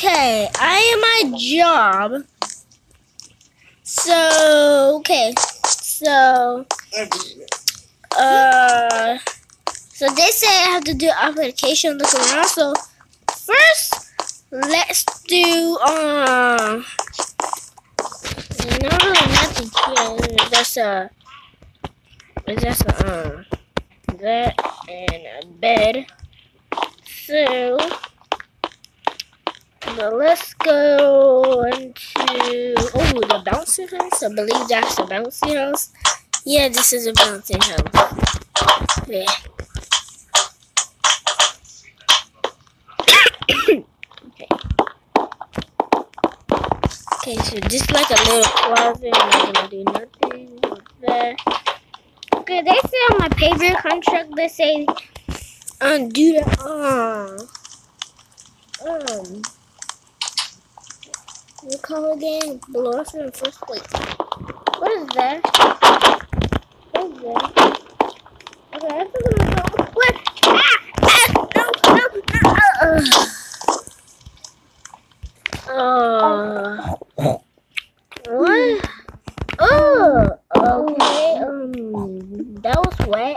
Okay, I am my job. So they say I have to do application, look around. So first, let's do no, nothing here. That's that and a bed. So let's go into the bouncy house. I believe that's a bouncy house. Yeah, this is a bouncy house. Yeah. Okay, so just like a little closet, I'm not gonna do nothing with that. Okay, they say on my paper contract, they say, do the, we call it again, below us in the first place. What is that? What is that? Okay, I think I'm gonna go, what? What? Oh, okay, that was wet.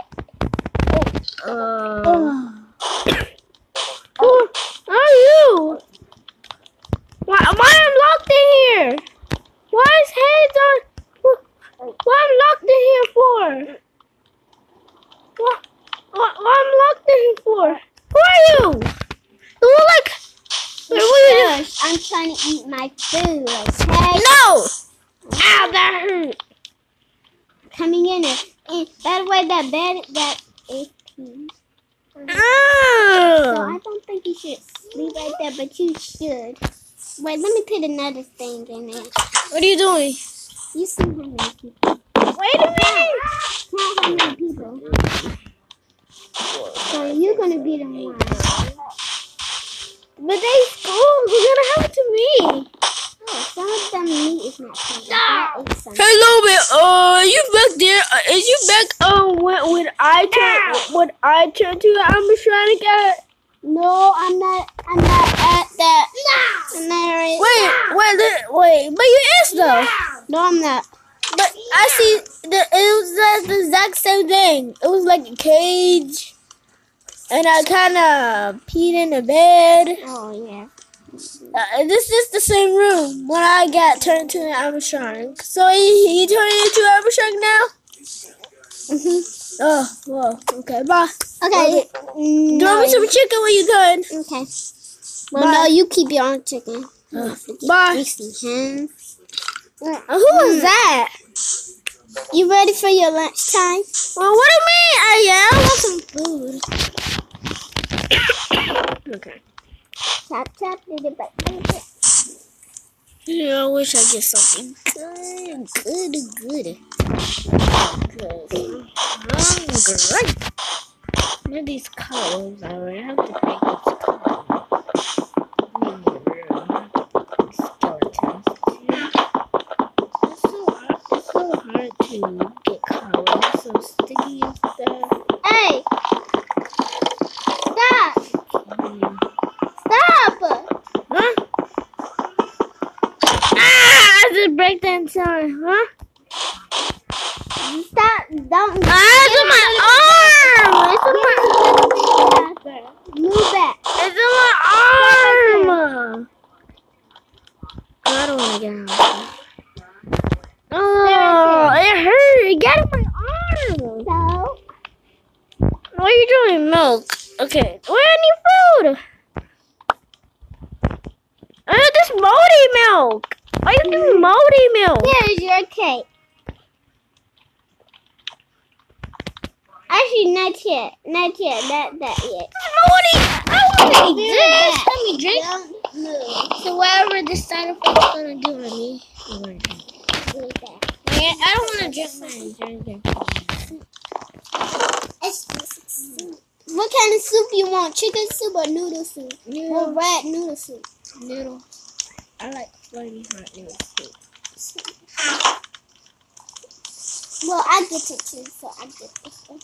Who are you? Why am I locked in here? Why is heads on? Why I'm locked in here for? What I'm locked in here for? Who are you? You look like... Gosh, I'm trying to eat my food, okay? No! Ow, that hurt. Coming in there. And by the way, that bed, that is pink. So I don't think you should sleep right there, but you should. Wait, let me put another thing in there. What are you doing? You see how many people? Wait a minute! Count how many people. So you're going to be the one. But they spoiled. You're gonna have it to me. Oh, some of them meat is not pink. That is something. Hello, man. You back there? Is you back? When I turn to the animatronic at? No, I'm not at that. No. Wait. But you is though. No, I'm not. But I see it was the exact same thing. It was like a cage. And I kind of peed in the bed. Oh, yeah. This is the same room when I got turned to an animatronic. So he turned into an animatronic now? Oh, well, okay, bye. Okay. Do you want me some chicken when you done? Okay. Well, no, you keep your own chicken. Bye. Who was that? You ready for your lunchtime? Well, what do you mean? I want some food. Okay. Tap, did it back. Yeah, I wish I get something good. Because I'm great. Look at these colors. I have to pick this color. Skeletons. It's so hard to get colors. It's so sticky and stuff. Hey! Stop! Huh? I just break that inside, huh? Stop! Don't. It's in my arm! It's in my arm! Move back! It's in my arm! I don't want to get out. Oh, it hurt! It got in my arm! So? What are you doing? Milk. Okay, where I need food? This moldy milk. Why you doing moldy milk? Here's your cake. Actually, not yet. Not yet. Not that yet. Moldy. I want to eat this. Let me drink. Don't move. So whatever this side effect is gonna do on me, I'm gonna drink. Yeah, I don't want to drink mine. What kind of soup you want? Chicken soup or noodle soup? Or red noodle soup? Noodle. I like flaming hot noodle soup. Well, I get it too, so I get this one.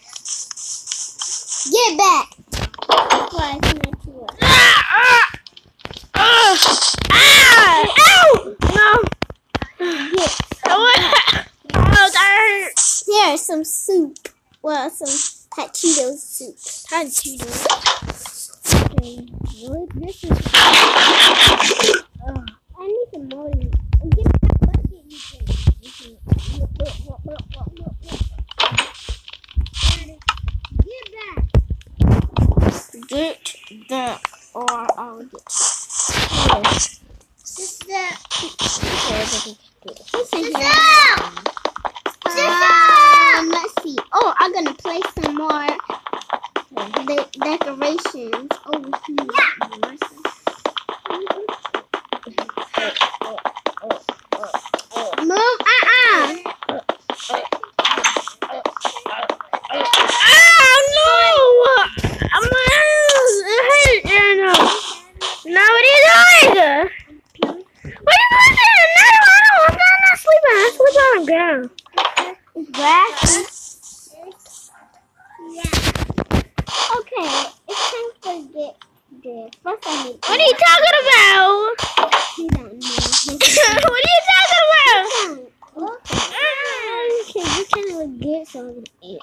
Get back! Why, it's not too much. some soup. Well, some hot Cheetos soup. Hot Cheetos. Okay, look, this is. I need some more. Give me that bucket you can. Get that. Get that, or I'll get. Just that. Let's see. Oh, I'm gonna place some more decorations over here. Yeah. Move. Oh no! My hands hurt. No, what are you doing? What are you doing? No, I'm not sleeping. I'm sleeping on the ground. Grass. Yeah. Okay, it's time to get this. First I need. What are you talking about? You don't know. What are you talking about? Okay, you can get some.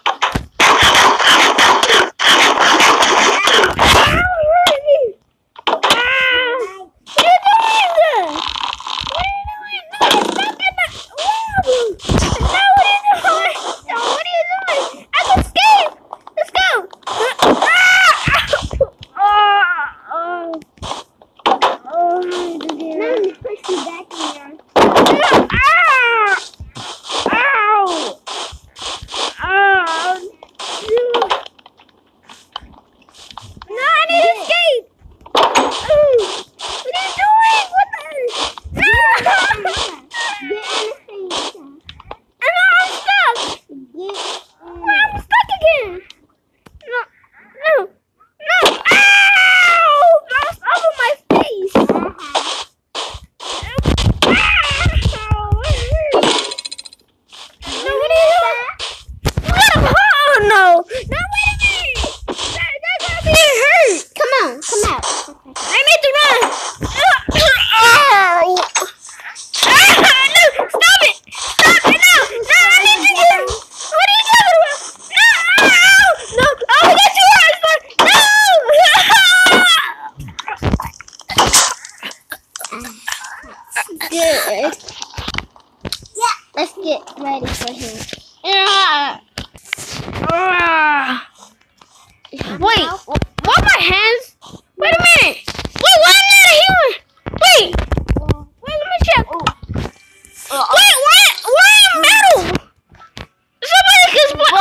Good. Yeah. Let's get ready for him. Wait, what my hands? Wait a minute. Wait, why am I not a human? Wait, let me check. Wait, why am metal? Somebody can split.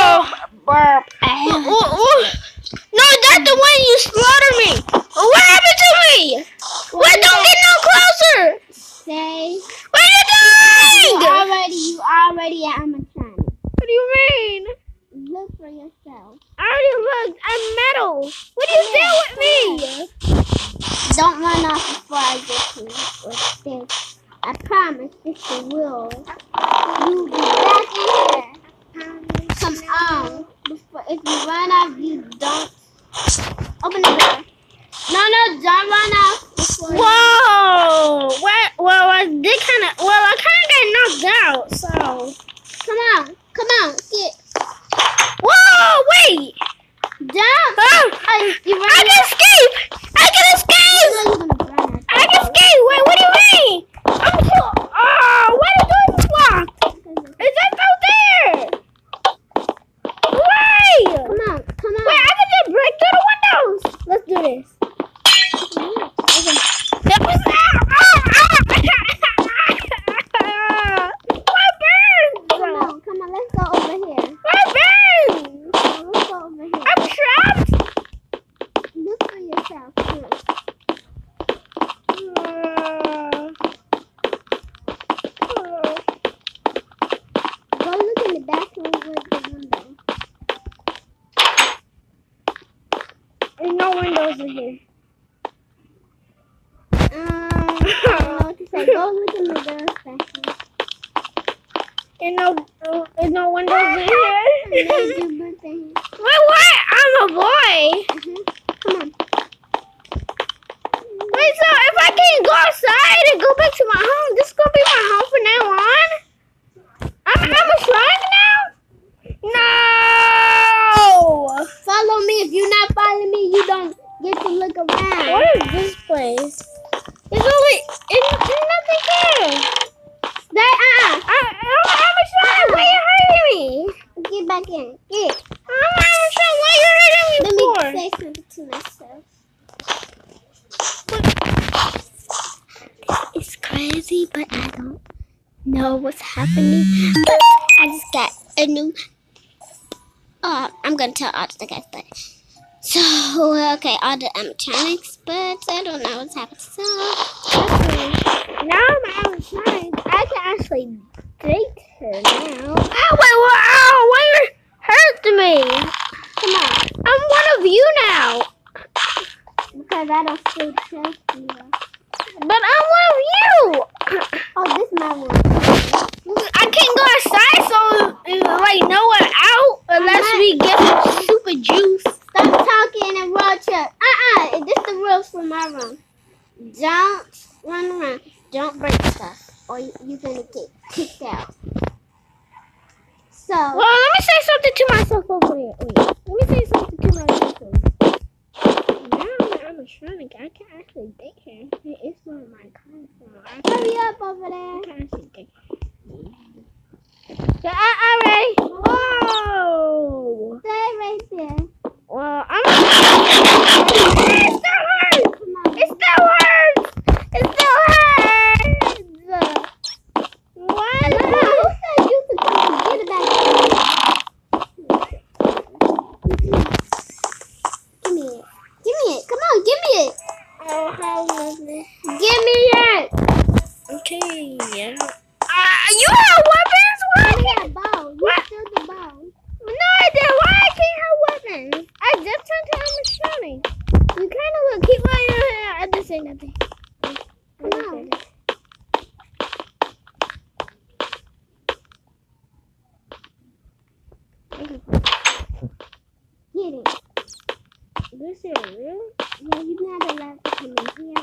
No, that's the one you slaughtered me. What happened to me? Wait, don't get no closer. Say. What are you doing? You already animatronic. What do you mean? Look for yourself. I already looked. I'm metal. What do you do with me? Don't run off before I get you with this. I promise this will. You'll be back in here. Come on. If you run off, you don't. Open the door. No, don't run off. Whoa! Well, I kind of got knocked out, so. Come on, get. Whoa, wait! Jump! I can escape! I can escape! I can escape! Wait, what do you mean? I'm so. Why the door is locked? Is that out there? Wait! Come on. Wait, I can just break through the windows. Let's do this. That was my burns! Come on, let's go over here. My burns! Let's go over here. I'm trapped! Look for yourself, too. Go look in the bathroom with the window. There's no windows in here. I don't know what to say. Go look in the girl's bathroom. There's no windows in here. Wait, what? I'm a boy. Come on. Wait, so if I can't go outside and go back to my home, this is gonna be my home from now on? I'm a shrine now? is this place? It's nothing here. I'm trying. Why you hurting me? Get back in. Get. I'm trying. Why you hurting me Let for? me say something to myself. It's crazy, but I don't know what's happening. But I just got a new. I'm gonna tell all the guys, but so okay, all the animatronics, but I don't know what's happening. So Okay. Now I'm animatronic. I can actually date her now. Ow! Wait! Ow! Why you hurting me? come on, I'm one of you now. because I don't still trust you. But I'm one of you. Oh, this is my room. I can't go outside, so like no one out unless we get some super juice. Stop talking and road trip. This the rules for my room. Don't run around. Don't break stuff, or you're gonna get kicked out. So Well, let me say something to myself over here. Wait, let me say something to myself over here. Now that I'm a animatronic, I can actually date her. It's one of my cars. hurry up over I there. can actually date her. Yeah, I'm ready. Whoa. Stay right there. Well, I'm. It still hurts. Come on. It still hurts. It still hurts. Why? Who said you could come and get it back? Give me it. Give me it. Come on, give me it. Oh, how lovely. Give me it. Okay, yeah. You have weapons? Why I Give me can't? a ball. You What? still the ball. No, I didn't. Why I can't have weapons? I just turned to animatronic. You kind of look. Keep lying on here. I didn't say nothing. Come on. Get it. This is real? Yeah, you're not allowed to come in here.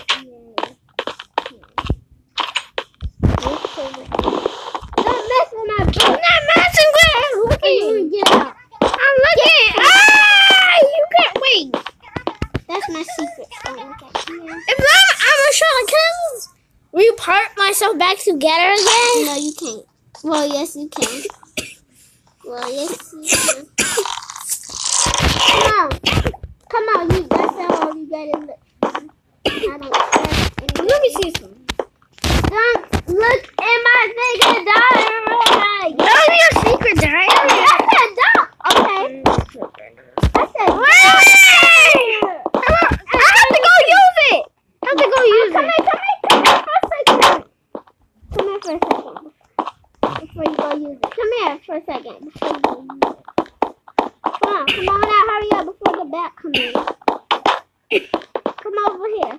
Don't mess with my I'm book. not messing with it. You Looking. get out. I'm looking. Ah! You can't wait. That's my secret. Oh, okay. Yeah. If I'm animatronic, can I repart myself back together again? No, you can't. Well, yes, you can. Well, yes, you can. Come on. Come on, that's all you gotta look. I don't trust anybody. Let me see some. Don't look in my secret diary. No, your secret diary. I said don't. Okay. I said don't. Wait! I have to go use it. I have to go use Come it. here for a second. Come here for a second. Before you go use it. Come here for a second. Before you go use it. Come on out. Hurry up before the bat comes in. Come over here.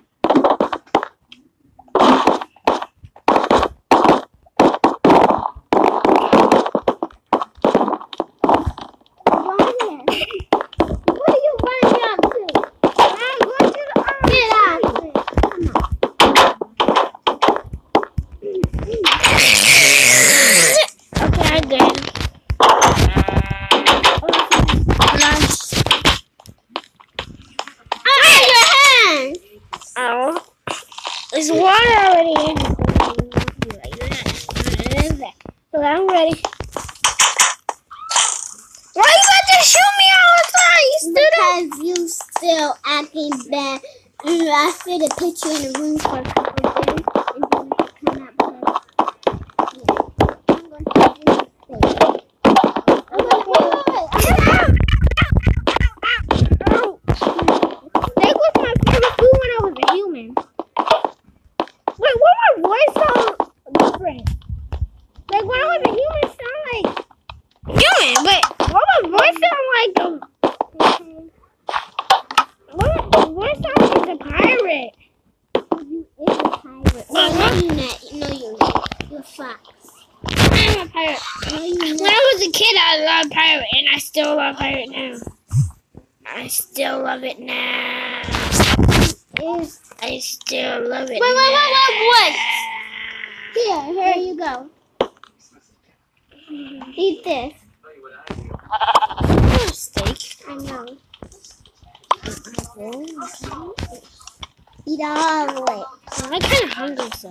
Go in here. What are you running up to? I'm going to the Get out. Okay, I did. Your hands. Oh, there's water already in it. So I'm ready. Why you got to shoot me all the time? You stood up. Because you still acting bad. I fit a picture in the room for a couple of days, and then you come out because I'm going to do this thing. Steak was my favorite food when I was a human. Wait, what my voice sound different? Like when I was a human, it sound like human, but what my voice sound like what my voice sound like a pirate? You is a pirate. Well, no, you're not. No, you're not. You're a fox. I'm a pirate. No, you're When not. I was a kid, I loved pirate, and I still love pirate now. I still love it now. I still love it. Wait. Here you go. Eat this. Steak. I know. Eat all of it. I'm kind of hungry, so.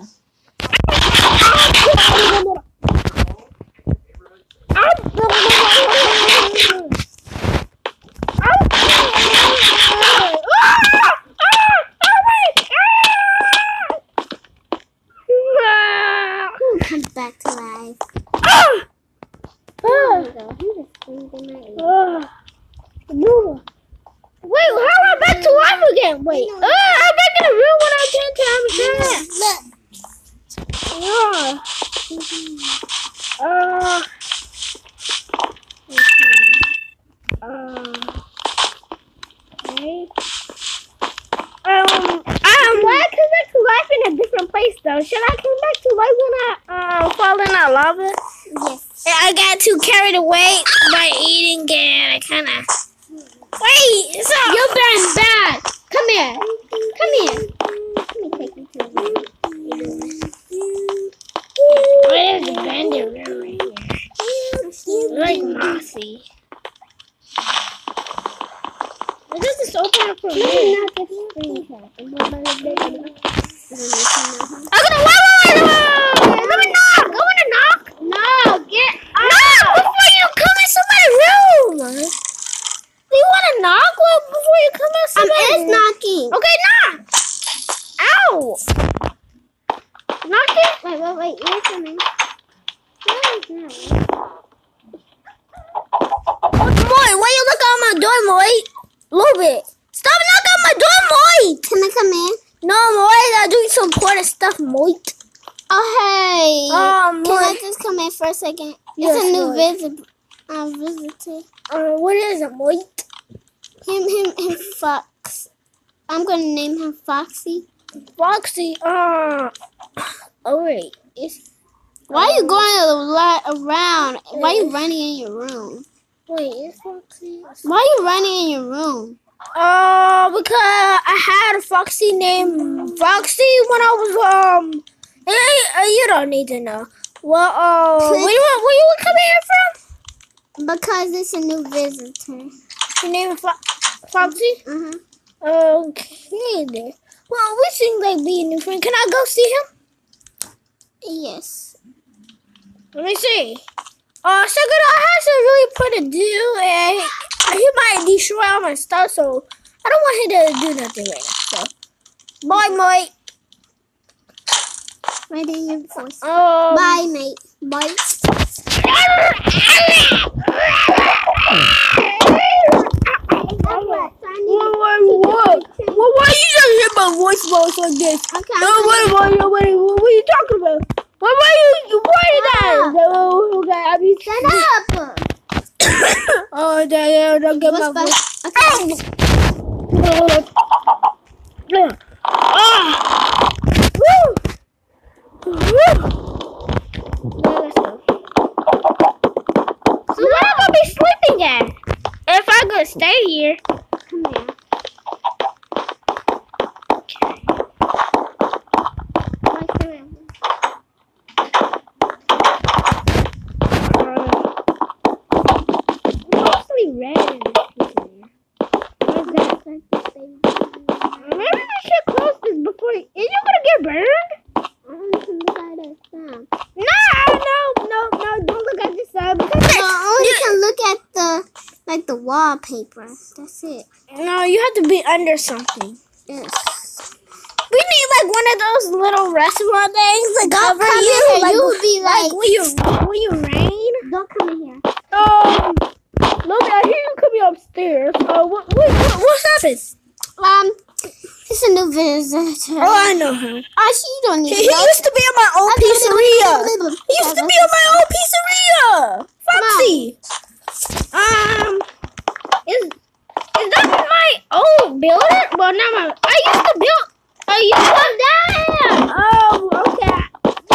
Who comes back to life? Wait, how am I back to life again? Wait, I'm back in the room when I'm 10 times dead. Why I come back to life in a different place though? Should I come back to life when I fall in that lava? Yes. I got too carried away by eating it. I kind of. Wait, so You're bad. Come here. Come here. Let me take you to the where's the bandit room right here? Like mossy. Is this open up for me? Not the screenshot. I'm gonna wait. Let me knock. I wanna knock. No, get No, before you come in somebody's room. Do you wanna knock before you come in somebody's room? knocking. Okay, knock. Ow. Knock it. Wait. You're coming. Moy, why you look at my door, Moy? Move it. Stop knocking on my door, Moy. Can I come in? No, Moy, I'm doing some important stuff, Moy. Oh, hey. Can I Moy. just come in for a second? Yes, It's a new Moy. visitor. What is it, Moy? Him, Fox. I'm gonna name him Foxy. Foxy, oh wait. Why are you going around? Why are you running in your room? Wait, is Foxy? Why are you running in your room? Because I had a Foxy named Foxy when I was, you don't need to know. Well, where you coming here from? Because it's a new visitor. Your name is Foxy? Uh-huh. Okay, then. Well, we seem like being new friends. Can I go see him? Yes. Let me see. Second, I have some really important to do, and he might destroy all my stuff, so I don't want him to do nothing right now. So, bye, mate. Right in your voice. Bye. Bye, mate. Bye. Well, why you just hear my voice like this? Okay. What are you talking about? What are you pointing at? Okay, I mean, Shut up. don't get my voice. So where am I gonna be sleeping at? If I'm gonna stay here. Come here. Mostly red in this picture. Maybe we should close this before. Is you gonna get burned? No, don't look at this side because No, only can look at the wallpaper. That's it. no, you have to be under something. Yes. We need like one of those little restaurant things that Don't cover come you. in here. Like, You would be like, when you rain. don't come in here. Look, I hear you coming upstairs. What's happened? It's a new visitor. Oh, I know him. Oh, you don't need He to know. used to be in my old pizzeria. He used to be in my old pizzeria. Foxy. Is that my old building? Well, not my. I used to build. Oh, okay. I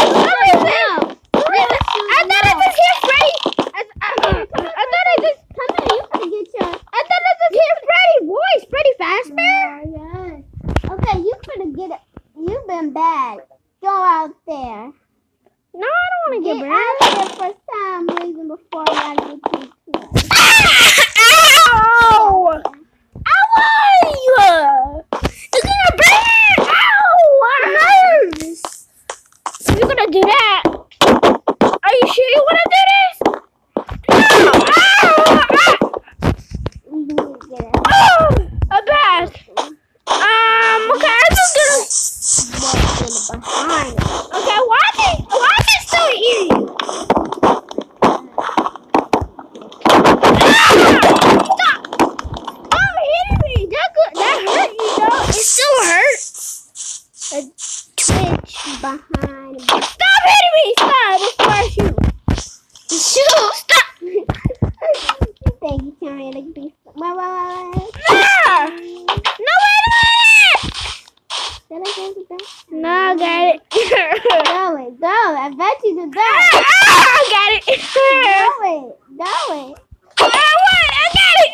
thought it was here, Freddy. I thought it was. Come here. You can get your. I thought it was here, Freddy. Voice, Freddy Fazbear. Yes. Okay, you couldn't get it. You've been bad. Go out there. No, I don't want to get burned. out there for some reason before I get you to it. Ow! Ow! You're gonna burn! Ow! a twitch behind. Stop hitting me! Stop! Before I shoot. Shoot! Stop! You think you can really be? Wait. Nah! No, wait a minute! Did I get it back? No, I got it. Go. I bet you did that. I got it. Do it. I got it.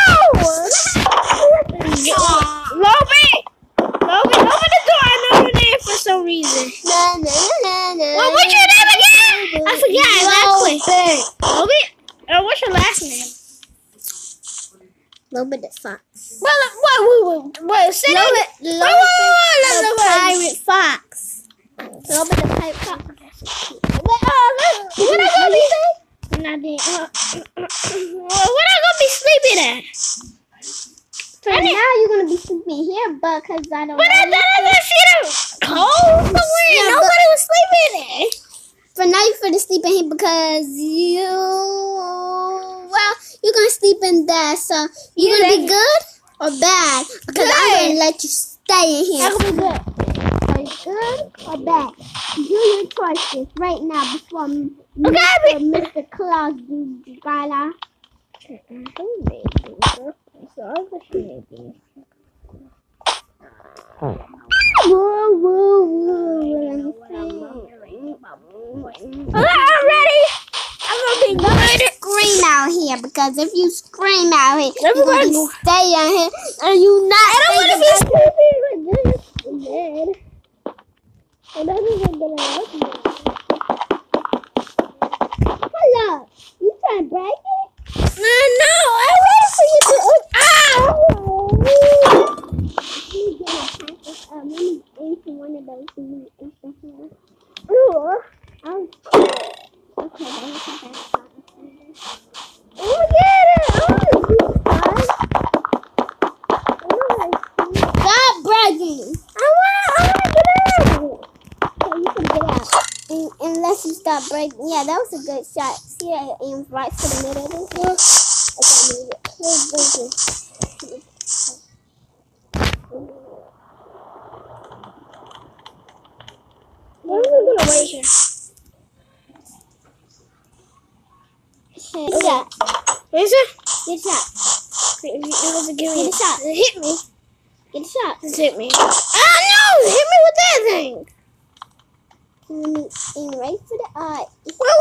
No! Logan, open the door. I know your name for some reason. No. Well, what's your name again? I forgot. Logan? What's your last name? Logan the Fox. What? Say Logan that. the Pirate Fox. Logan the Pirate Fox. What I gonna be? Nothing. What I gonna be sleeping at? So now you're gonna be sleeping here, but cause I don't. But I thought I see the cold somewhere. Yeah, Nobody was sleeping there. For now, you're gonna sleep in here because you're gonna sleep in there. So you're gonna be good or bad? Because I'm gonna let you stay in here. I'm gonna be good. Are you good or bad? Do your choices right now before Mr. Claus do Gala. I'm ready. I'm gonna be good. Scream out here because if you scream out here, you're Everybody- gonna stay out here and you not. I don't want to be sleeping with this bed. I don't even get out. Hello, you trying to break it? No, I waited for you to. Ow! Let me answer one of those. Ooh. Okay, Oh, get it! stop bragging. I wanna get out. Okay, you can get out. Unless you stop breaking. Yeah, that was a good shot. See, I aimed right to the middle of this. Okay, made it. Here's breaking. I'm gonna wait here. Good shot. Where's it? Good shot. It wasn't giving Get me a shot. It hit me. Get a shot. It hit me. Ah, no! Hit me with that thing. Let me aim right for the eye. Wait, what?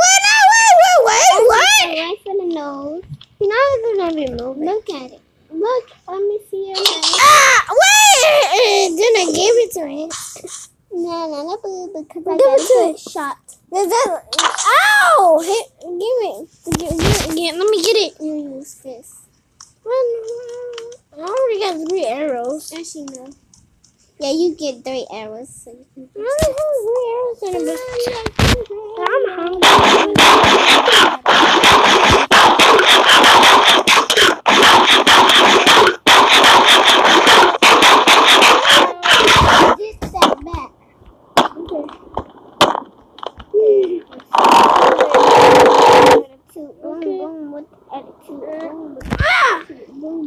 Right for the nose. You know it's gonna be moving. Look at it. Look. Let me see your nose. Ah, wait! Then I gave it to me. No, because I Give got it a to good it. shot. Ow! Give me. Let me get it. You use this. I already got 3 arrows. Actually, no. Yeah, you get 3 arrows. So you can I only have 3 arrows in it. I'm hungry. Get that back. Boom, with attitude. Boom, with attitude. Boom.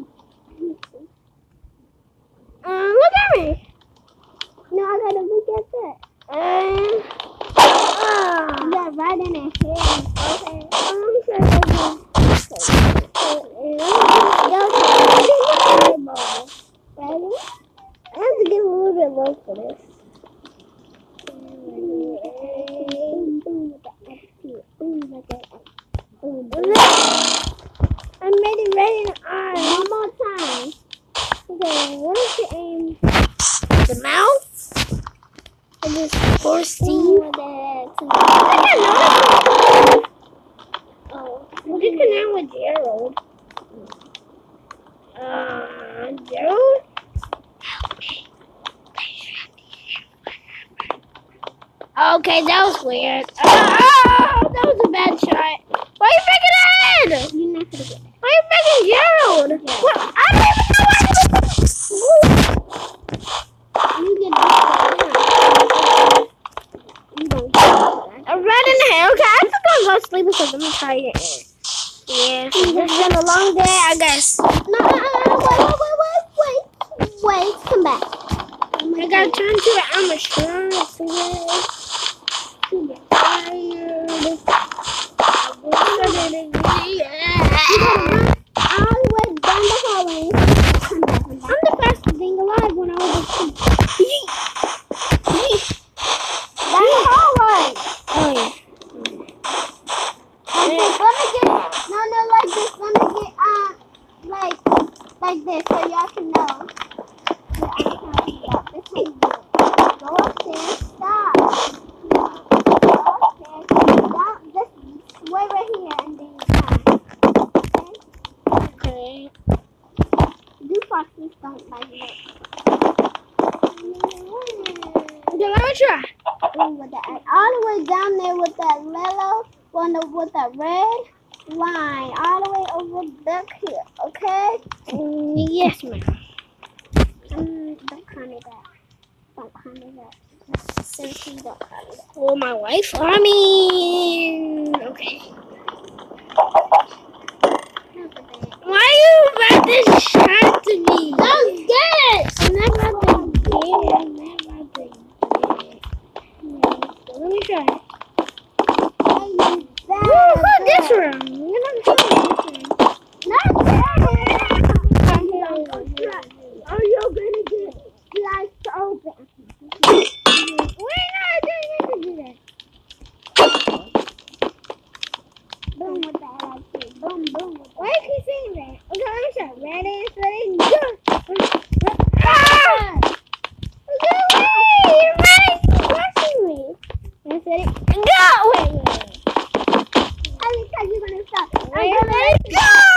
Look at me. No, I gotta look at that. You got right in her head. Okay. Ready? I have to get a little bit low for this. I'm ready to eye. One more time. Okay, what is the aim? The mouth? Or just force Over there. Oh, look at now with Gerald. Gerald? Okay, that was weird. Oh, that was a bad shot. Why are you picking ahead? You're not gonna get it. Why are you picking Gerald? Yeah. Well, I don't even know what You get it. You don't get it. I'm right in the head. Okay, I think I'm going to sleep because I'm tired. Yeah, it's been a long day, I guess. No, wait. Come back. Come I gotta turn to the animatronics again. To get tired. All the way down the hallway. I'm the fastest thing alive when I was a kid. Down the hallway. Oh yeah. No, like this. Let me get like this so y'all can know. Yeah, this is good. Go upstairs. Stop. Go upstairs. Down. Just wait right here and then Okay. do Foxy stunt like this. Okay, let me try. With that, all the way down there with that yellow one with that red line, all the way over back here. Okay? Yes, ma'am. Don't call me that. Don't call me that. Seriously, don't call me that. Oh, my wife. I mean, okay. Why are you about to shot to me? Don't get it! I'm not about to get it. I'm not about to get it. Let me try. This room. You're not trying this room. Not that. Are you gonna get lights open? We're not doing it to do that. Boom with that attitude. Boom, boom with that. Why do you keep saying that? Okay, let me try. Ready, steady, go. Ah! Okay, wait. You're ready. You're watching me. Ready, steady, go. Wait. Every time you're gonna stop. Wait, let it go.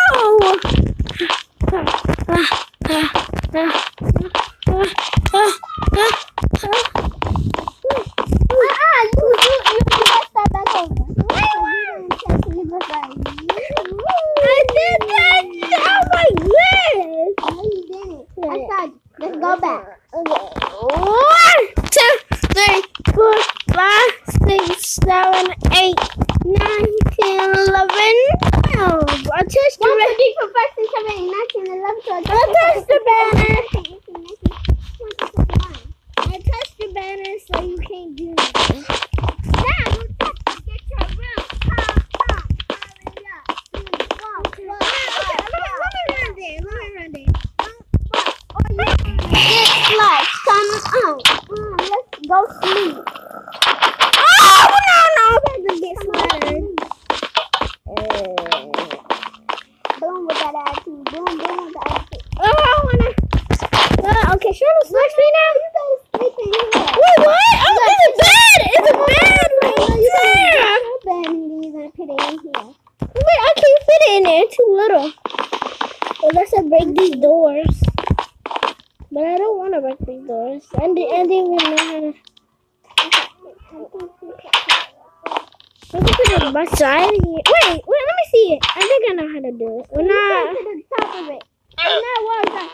You messed that back over. I did that down like this. No, you didn't. I saw you. Let's go back. Okay. 1, 2, 3, 4, 5, 6, 7, 8, 9, 10, 11, 12. I touched the banner. I touched the banner. I touched the banner, so you can't do nothing. Let's go sleep. Oh, no, I'm about to get slaughtered. Boom with that attitude. Boom, boom with that attitude. Oh, I wanna. Okay, should I slash me now? You gotta sleep in here. Wait, what? Oh, it's a bed. It's a bed right there. Then you're gonna put it in here. Wait, I can't fit it in there. It's too little. Unless I break these doors. But I don't want to break these doors. I didn't even know how to. I can put it on my side here. Wait, let me see it. I think I know how to do it. We're not. To the top of it. And that was like,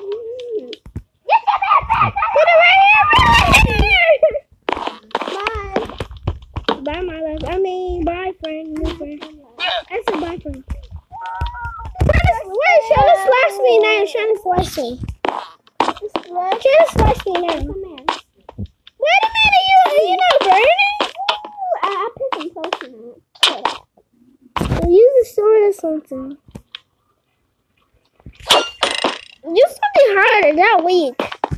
Put it right here. bye. Bye, my love. I mean, bye, friend. New friend. That's a bye, friend. Wait, Shannon slash me now. Shannon slash me. Shannon slash me now. Come here. Wait a minute, you not burning? I put some potion on it. Use a sword or something. Use something harder, not weak.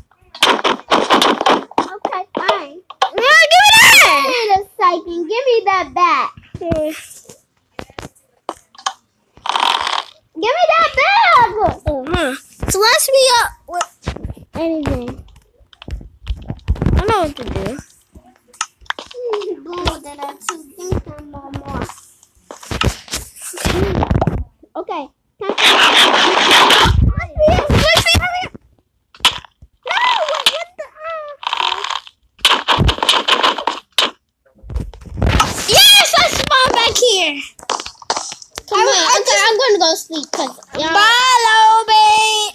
Okay, fine. No, give it that! Wait a second. Give me that back. Give me that bag! Slash me up with anything. I know what to do. Okay. Yes, I spawned back here. I'm gonna go sleep because Follow me.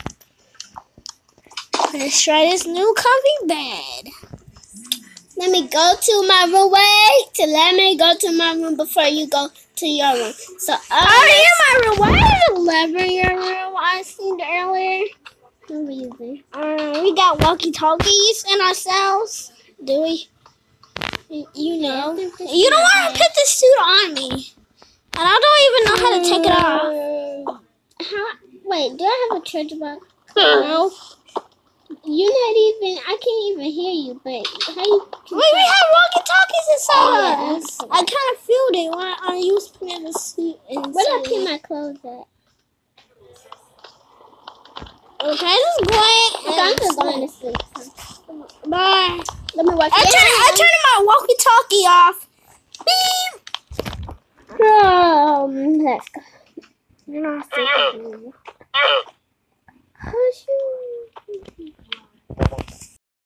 Let's try this new comfy bed. let me go to my room. Wait, let me go to my room before you go to your room. So Oh, in my room. Why is the lever in your room? I seen it earlier. No reason. We got walkie-talkies in ourselves. Do we? You know. You don't want to put this suit on me. And I don't even know how to take it off. Wait, do I have a charger box? No. You're not even. I can't even hear you. But how you? Wait, we have walkie-talkies inside yeah, us. I kind of feel it when I used to put the suit inside. Where did I put my clothes at? Okay, just go ahead. I'm just going to sleep. Bye. Let me watch. I turned my walkie-talkie off. Beep. Let's go. You're not sleeping. Hush you.